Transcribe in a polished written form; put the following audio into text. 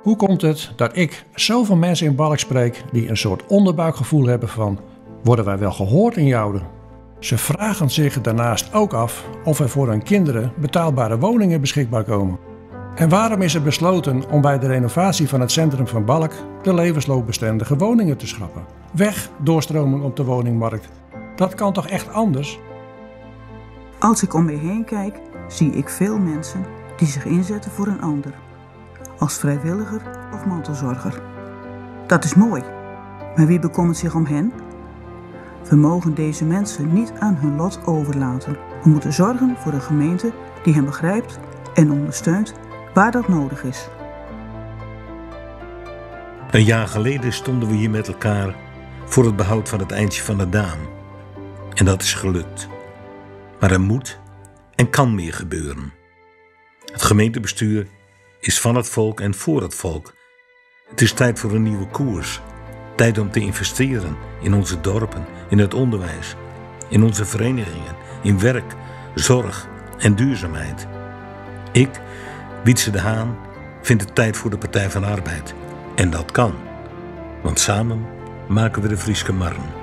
Hoe komt het dat ik zoveel mensen in Balk spreek die een soort onderbuikgevoel hebben van: worden wij wel gehoord in Jouden? Ze vragen zich daarnaast ook af of er voor hun kinderen betaalbare woningen beschikbaar komen. En waarom is er besloten om bij de renovatie van het centrum van Balk de levensloopbestendige woningen te schrappen? Weg doorstroming op de woningmarkt. Dat kan toch echt anders? Als ik om me heen kijk, zie ik veel mensen die zich inzetten voor een ander. Als vrijwilliger of mantelzorger. Dat is mooi, maar wie bekommert zich om hen? We mogen deze mensen niet aan hun lot overlaten. We moeten zorgen voor een gemeente die hen begrijpt en ondersteunt waar dat nodig is. Een jaar geleden stonden we hier met elkaar voor het behoud van het eindje van de Dam. En dat is gelukt. Maar er moet en kan meer gebeuren. Het gemeentebestuur is van het volk en voor het volk. Het is tijd voor een nieuwe koers. Tijd om te investeren in onze dorpen, in het onderwijs, in onze verenigingen, in werk, zorg en duurzaamheid. Ik, Wietse de Haan, vind het tijd voor de Partij van de Arbeid. En dat kan. Want samen maken we de Frieske Marn.